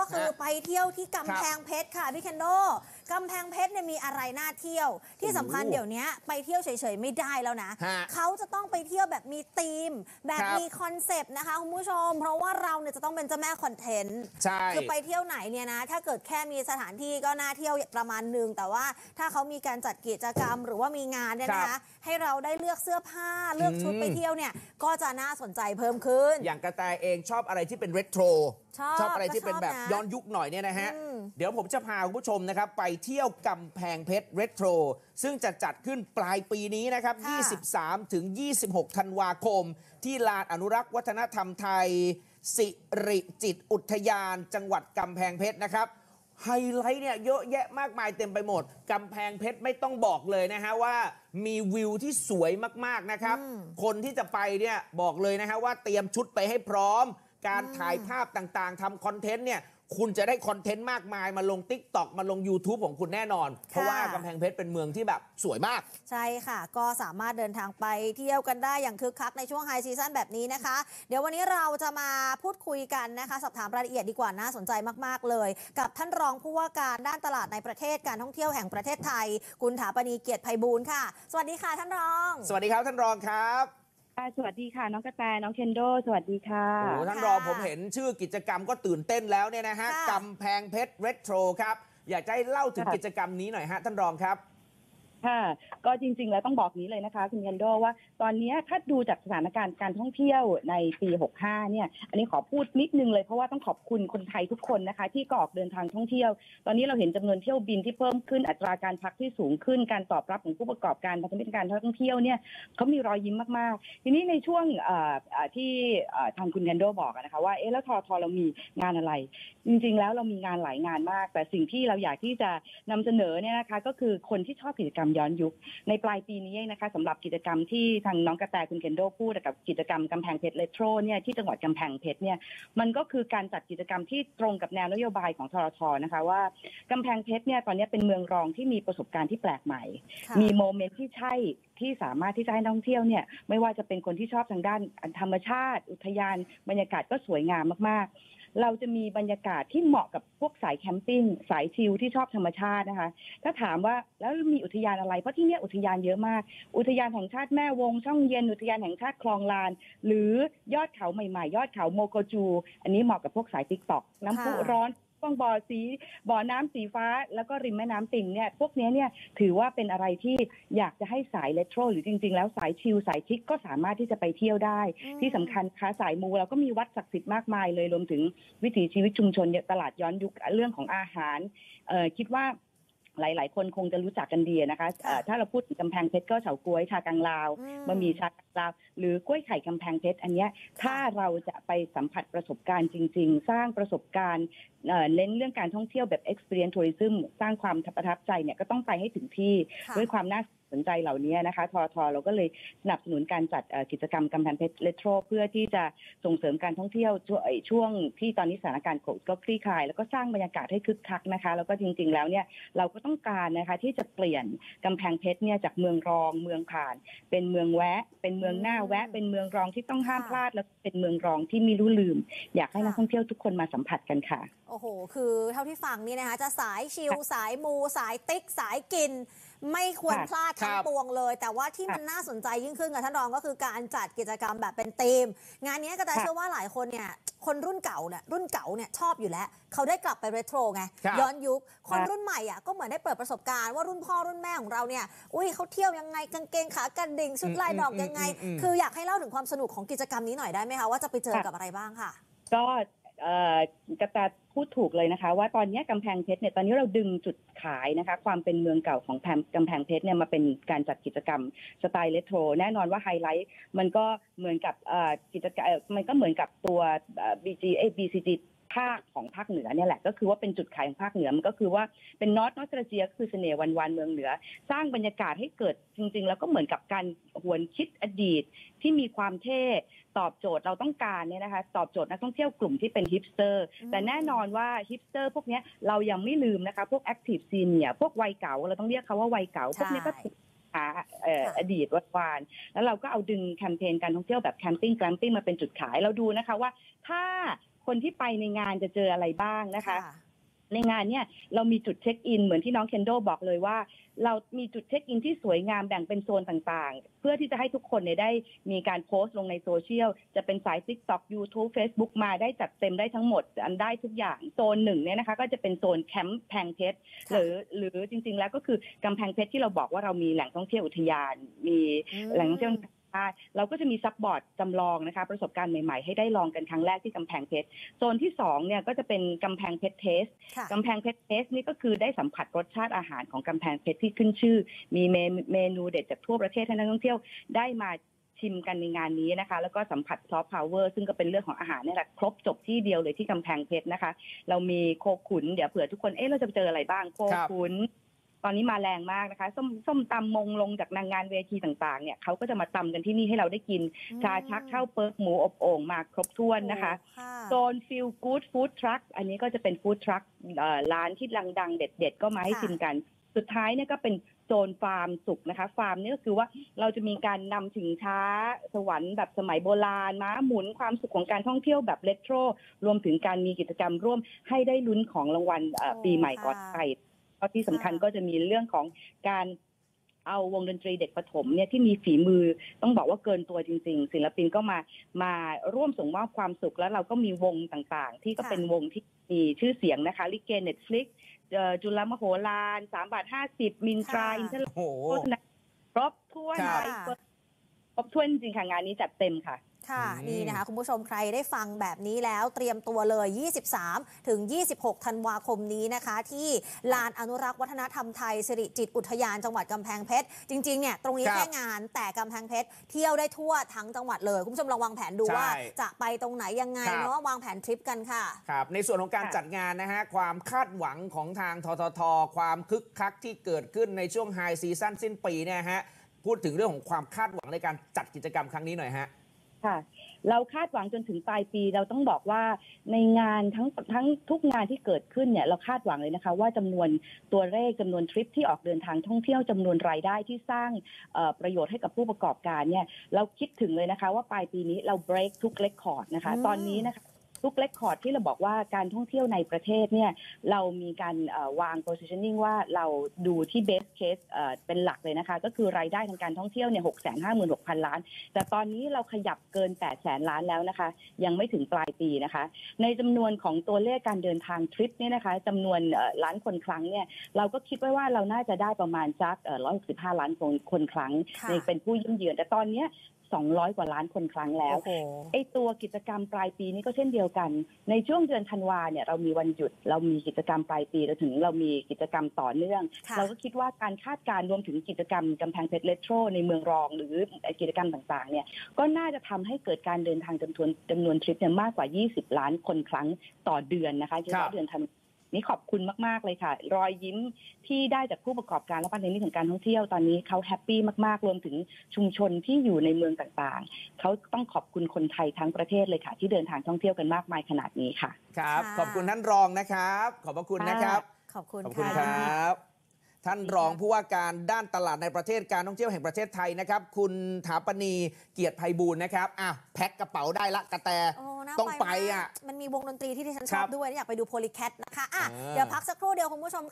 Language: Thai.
คือไปเที่ยวที่กำแพงเพชรค่ะพี่เคนโดกำแพงเพชรเนี่ยมีอะไรน่าเที่ยวที่สำคัญเดี๋ยวนี้ไปเที่ยวเฉยๆไม่ได้แล้วนะเขาจะต้องไปเที่ยวแบบมีธีมแบบมีคอนเซปต์นะคะคุณผู้ชมเพราะว่าเราเนี่ยจะต้องเป็นเจ้าแม่คอนเทนต์คือไปเที่ยวไหนเนี่ยนะถ้าเกิดแค่มีสถานที่ก็น่าเที่ยวประมาณนึงแต่ว่าถ้าเขามีการจัดกิจกรรมหรือว่ามีงานเนี่ยนะคะให้เราได้เลือกเสื้อผ้าเลือกชุดไปเที่ยวเนี่ยก็จะน่าสนใจเพิ่มขึ้นอย่างกระแตเองชอบอะไรที่เป็นเรโทรชอบอะไรที่เป็นแบบย้อนยุคหน่อยเนี่ยนะฮะเดี๋ยวผมจะพาคุณผู้ชมนะครับไปเที่ยวกำแพงเพชรเรโทรซึ่งจะจัดขึ้นปลายปีนี้นะครับ23 ถึง 26 ธันวาคมที่ลานอนุรักษ์วัฒนธรรมไทยสิริจิตรอุทยานจังหวัดกำแพงเพชรนะครับไฮไลท์เนี่ยเยอะแยะมากมายเต็มไปหมดกำแพงเพชรไม่ต้องบอกเลยนะฮะว่ามีวิวที่สวยมากๆนะครับคนที่จะไปเนี่ยบอกเลยนะฮะว่าเตรียมชุดไปให้พร้อมการถ่ายภาพต่างๆทำคอนเทนต์เนี่ยคุณจะได้คอนเทนต์มากมายมาลง TikTok มาลง YouTube ของคุณแน่นอนเพราะว่ากำแพงเพชรเป็นเมืองที่แบบสวยมากใช่ค่ะก็สามารถเดินทางไปเที่ยวกันได้อย่างคึกคักในช่วงไฮซีซั่นแบบนี้นะคะเดี๋ยววันนี้เราจะมาพูดคุยกันนะคะสอบถามรายละเอียดดีกว่าน่าสนใจมากๆเลยกับท่านรองผู้ว่าการด้านตลาดในประเทศการท่องเที่ยวแห่งประเทศไทยคุณถาปณีเกียรติไพบูลย์ค่ะสวัสดีค่ะท่านรองสวัสดีครับท่านรองครับสวัสดีค่ะน้องกระแตน้องเคนโดสวัสดีค่ะโอ้ท่านรองผมเห็นชื่อกิจกรรมก็ตื่นเต้นแล้วเนี่ยนะฮะกำแพงเพชรเรโทรครับอยากจะให้เล่าถึงกิจกรรมนี้หน่อยฮะท่านรองครับค่ะก็จริงๆแล้วต้องบอกนี้เลยนะคะคุณเคนโดว่าตอนนี้ถ้าดูจากสถานการณ์การท่องเที่ยวในปี65เนี่ยอันนี้ขอพูดนิดนึงเลยเพราะว่าต้องขอบคุณคนไทยทุกคนนะคะที่ออกเดินทางท่องเที่ยวตอนนี้เราเห็นจำนวนเที่ยวบินที่เพิ่มขึ้นอัตราการพักที่สูงขึ้นการตอบรับของผู้ประกอบการพัฒนาการท่องเที่ยวเนี่ยเขามีรอยยิ้มมากๆทีนี้ในช่วงที่ทางคุณเคนโดบอกนะคะว่าแล้วทอเรามีงานอะไรจริงๆแล้วเรามีงานหลายงานมากแต่สิ่งที่เราอยากที่จะนำเสนอเนี่ยนะคะก็คือคนที่ชอบกิจกรรมย้อนยุคในปลายปีนี้นะคะสำหรับกิจกรรมที่ทางน้องกระแตคุณเคนโดพูดกับกิจกรรมกำแพงเพชรเรโทรเนี่ยที่จังหวัดกำแพงเพชรเนี่ยมันก็คือการจัดกิจกรรมที่ตรงกับแนวนโยบายของทรท.นะคะว่ากำแพงเพชรเนี่ยตอนนี้เป็นเมืองรองที่มีประสบการณ์ที่แปลกใหม่มีโมเมนต์ที่ใช่ที่สามารถที่จะให้นักท่องเที่ยวเนี่ยไม่ว่าจะเป็นคนที่ชอบทางด้านธรรมชาติอุทยานบรรยากาศก็สวยงามมากๆเราจะมีบรรยากาศที่เหมาะกับพวกสายแคมปิ้งสายชิลที่ชอบธรรมชาตินะคะถ้าถามว่าแล้วมีอุทยานอะไรเพราะที่นี่อุทยานเยอะมากอุทยานแห่งชาติแม่วงช่องเย็นอุทยานแห่งชาติคลองลานหรือยอดเขาใหม่ๆยอดเขาโมโกจูอันนี้เหมาะกับพวกสายติ๊กต็อกน้ำพุร้อนบ่อน้ำสีฟ้าแล้วก็ริมแม่น้ำติ่งเนี่ยพวกนี้เนี่ยถือว่าเป็นอะไรที่อยากจะให้สายเรโทรหรือจริงๆแล้วสายชิลสายชิคก็สามารถที่จะไปเที่ยวได้ที่สำคัญค่ะสายมูเราก็มีวัดศักดิ์สิทธิ์มากมายเลยรวมถึงวิถีชีวิตชุมชนตลาดย้อนยุคเรื่องของอาหารคิดว่าหลายๆคนคงจะรู้จักกันดีนะคะถ้าเราพูดถึงกำแพงเพชรก็เฉาก๊วยชากังลาวบะหมี่ชากังลาวหรือกล้วยไข่กำแพงเพชรอันนี้ถ้าเราจะไปสัมผัสประสบการณ์จริงๆสร้างประสบการณ์เน้นเรื่องการท่องเที่ยวแบบ experience tourism สร้างความประทับใจเนี่ยก็ต้องไปให้ถึงที่ด้วยความน่าสนใจเหล่านี้นะคะททเราก็เลยสนับสนุนการจัดกิจกรรมกำแพงเพชรเรโทรเพื่อที่จะส่งเสริมการท่องเที่ยวช่วงที่ตอนนี้สถานการณ์โควิดก็คลี่คลายแล้วก็สร้างบรรยากาศให้คึกคักนะคะแล้วก็จริงๆแล้วเนี่ยเราก็ต้องการนะคะที่จะเปลี่ยนกำแพงเพชรเนี่ยจากเมืองรองเมืองผ่านเป็นเมืองแวะเป็นเมืองหน้าแวะเป็นเมืองรองที่ต้องห้ามพลาดแล้วเป็นเมืองรองที่ไม่รู้ลืมอยากให้นักท่องเที่ยวทุกคนมาสัมผัสกันค่ะโอ้โหคือเท่าที่ฟังนี่นะคะจะสายชิลสายมูสายติ๊กสายกินไม่ควรพลาดทั้งปวงเลยแต่ว่าที่มันน่าสนใจยิ่งขึ้นกับท่านรองก็คือการจัดกิจกรรมแบบเป็นธีมงานนี้ก็แต่เชื่อว่าหลายคนเนี่ยคนรุ่นเก่าเนี่ยชอบอยู่แล้วเขาได้กลับไปเรโทรไงย้อนยุคคนรุ่นใหม่อ่ะก็เหมือนได้เปิดประสบการณ์ว่ารุ่นพ่อรุ่นแม่ของเราเนี่ยเขาเที่ยวยังไงกางเกงขากระดิ่งชุดลายดอกยังไงคืออยากให้เล่าถึงความสนุกของกิจกรรมนี้หน่อยได้ไหมคะว่าจะไปเจอกับอะไรบ้างค่ะก็กระแตพูดถูกเลยนะคะว่าตอนนี้กำแพงเพชรเนี่ยตอนนี้เราดึงจุดขายนะคะความเป็นเมืองเก่าของกำแพงเพชรเนี่ยมาเป็นการจัดกิจกรรมสไตล์เรโทรแน่นอนว่าไฮไลท์มันก็เหมือนกับกิจกรรมมันก็เหมือนกับตัว BCG ภาคของภาคเหนือเนี่ยแหละก็คือว่าเป็นจุดขายของภาคเหนือมันก็คือว่าเป็นนอสเตรเจียคือเสน่ห์วันเมืองเหนือสร้างบรรยากาศให้เกิดจริงๆแล้วก็เหมือนกับการหวนคิดอดีตที่มีความเท่ตอบโจทย์เราต้องการเนี่ยนะคะตอบโจทย์นักท่องเที่ยวกลุ่มที่เป็นฮิปสเตอร์แต่แน่นอนว่าฮิปสเตอร์พวกนี้เรายังไม่ลืมนะคะพวกแอคทีฟซีเนียพวกวัยเก่าเราต้องเรียกเขาว่าวัยเก่าพวกนี้ก็อดีตวานแล้วเราก็เอาดึงแคมเปญการท่องเที่ยวแบบแคมปิ้งแกลมปิ้งมาเป็นจุดขายเราดูนะคะว่าถ้าคนที่ไปในงานจะเจออะไรบ้างนะคะในงานเนี่ยเรามีจุดเช็คอินเหมือนที่น้องเคนโดบอกเลยว่าเรามีจุดเช็คอินที่สวยงามแบ่งเป็นโซนต่างๆเพื่อที่จะให้ทุกคนเนี่ยได้มีการโพสต์ลงในโซเชียลจะเป็นสาย TikTok YouTube Facebook มาได้จัดเต็มได้ทั้งหมดอันได้ทุกอย่างโซนหนึ่งเนี่ยนะคะก็จะเป็นโซนแคมป์แพงเพชรหรือจริงๆแล้วก็คือกำแพงเพชรที่เราบอกว่าเรามีแหล่งท่องเที่ยวอุทยานมีแหล่งท่องเที่ยวเราก็จะมีซับบอร์ดจำลองนะคะประสบการณ์ใหม่ๆให้ได้ลองกันครั้งแรกที่กำแพงเพชรโซนที่2เนี่ยก็จะเป็นกำแพงเพชรเทสกำแพงเพชรเทสนี่ก็คือได้สัมผัสรสชาติอาหารของกำแพงเพชรที่ขึ้นชื่อมีเมนูเด็ดจากทั่วประเทศให้นักท่องเที่ยวได้มาชิมกันในงานนี้นะคะแล้วก็สัมผัสซอฟต์พาวเวอร์ซึ่งก็เป็นเรื่องของอาหารนี่แหละครบจบที่เดียวเลยที่กำแพงเพชรนะคะเรามีโคขุนเดี๋ยวเผื่อทุกคนเราจะเจออะไรบ้างโคขุนตอนนี้มาแรงมากนะคะส้มตำมงลงจากนางงานเวทีต่างๆเนี่ยเขาก็จะมาตำกันที่นี่ให้เราได้กินชาชักข้าวเปิ๊กหมูอบโอ่งมาครบถ้วนนะคะโซนฟิลกู๊ดฟู้ดทรัคอันนี้ก็จะเป็นฟู้ดทรัคร้านที่ดังๆเด็ดๆก็มาให้ชิมกันสุดท้ายเนี่ยก็เป็นโซนฟาร์มสุขนะคะฟาร์มนี่ก็คือว่าเราจะมีการนำถึงช้าสวรรค์แบบสมัยโบราณม้าหมุนความสุขของการท่องเที่ยวแบบเรโทรรวมถึงการมีกิจกรรมร่วมให้ได้ลุ้นของรางวัลปีใหม่ก่อนไปที่สำคัญก็จะมีเรื่องของการเอาวงดนตรีเด็กประถมเนี่ยที่มีฝีมือต้องบอกว่าเกินตัวจริงๆศิลปินก็มาร่วมส่งมอบความสุขแล้วเราก็มีวงต่างๆที่ก็เป็นวงที่มีชื่อเสียงนะคะลิเก Netflix จุลมโหฬาร3.50 มินตราอินเทอร์โครบถ้วนครบถ้วนจริงๆค่ะงานนี้จัดเต็มค่ะค่ะนี่นะคะคุณผู้ชมใครได้ฟังแบบนี้แล้วเตรียมตัวเลย23 ถึง 26 ธันวาคมนี้นะคะที่ลานอนุรักษ์วัฒนธรรมไทยสิริจิตรอุทยานจังหวัดกำแพงเพชรจริงๆเนี่ยตรงนี้แค่งานแต่กำแพงเพชรเที่ยวได้ทั่วทั้งจังหวัดเลยคุณผู้ชมลองวางแผนดูว่าจะไปตรงไหนยังไงเนาะวางแผนทริปกันค่ะครับในส่วนของการจัดงานนะฮะความคาดหวังของทางททท.ความคึกคักที่เกิดขึ้นในช่วงไฮซีซั่นสิ้นปีเนี่ยฮะพูดถึงเรื่องของความคาดหวังในการจัดกิจกรรมครั้งนี้หน่อยฮะค่ะเราคาดหวังจนถึงปลายปีเราต้องบอกว่าในงานทั้งทุกงานที่เกิดขึ้นเนี่ยเราคาดหวังเลยนะคะว่าจำนวนตัวเลขจำนวนทริปที่ออกเดินทางท่องเที่ยวจำนวนรายได้ที่สร้างประโยชน์ให้กับผู้ประกอบการเนี่ยเราคิดถึงเลยนะคะว่าปลายปีนี้เรา break ทุกเรคคอร์ดนะคะตอนนี้นะคะทุกเรคคอร์ดที่เราบอกว่าการท่องเที่ยวในประเทศเนี่ยเรามีการวาง positioning ว่าเราดูที่ best case เป็นหลักเลยนะคะก็คือรายได้ทางการท่องเที่ยวเนี่ย 656,000 ล้านแต่ตอนนี้เราขยับเกิน 800,000 ล้านแล้วนะคะยังไม่ถึงปลายปีนะคะในจำนวนของตัวเลขการเดินทางทริปเนี่ยนะคะจำนวนล้านคนครั้งเนี่ยเราก็คิดไว้ว่าเราน่าจะได้ประมาณสัก165 ล้านคนครั้งในเป็นผู้เยี่ยมเยือนแต่ตอนนี้200 กว่าล้านคนครั้งแล้วไอ้ตัวกิจกรรมปลายปีนี้ก็เช่นเดียวกันในช่วงเดือนธันวาเนี่ยเรามีวันหยุดเรามีกิจกรรมปลายปีเราถึงเรามีกิจกรรมต่อเนื่องเราก็คิดว่าการคาดการณ์รวมถึงกิจกรรมกำแพงเพชรเรโทรในเมืองรองหรือกิจกรรมต่างๆเนี่ยก็น่าจะทำให้เกิดการเดินทางจำนวนทริปเนี่ยมากกว่า20 ล้านคนครั้งต่อเดือนนะคะเฉพาะเดือนธันวานี่ขอบคุณมากๆเลยค่ะรอยยิ้มที่ได้จากผู้ประกอบการและประเด็นนี้ถึงการท่องเที่ยวตอนนี้เขาแฮปปี้มากๆรวมถึงชุมชนที่อยู่ในเมืองต่างๆเขาต้องขอบคุณคนไทยทั้งประเทศเลยค่ะที่เดินทางท่องเที่ยวกันมากมายขนาดนี้ค่ะครับขอบคุณท่านรองนะครับขอบพระคุณนะครับขอบคุณครับท่านรองผู้ว่าการด้านตลาดในประเทศการท่องเที่ยวแห่งประเทศไทยนะครับคุณถาปณีเกียรติไพบูลย์นะครับแพ็คกระเป๋าได้ละกระแตต้องไปมันมีวงดนตรีที่ดิฉันชอบด้วยอยากไปดูโพลีแคทนะคะเดี๋ยวพักสักครู่เดียวคุณผู้ชม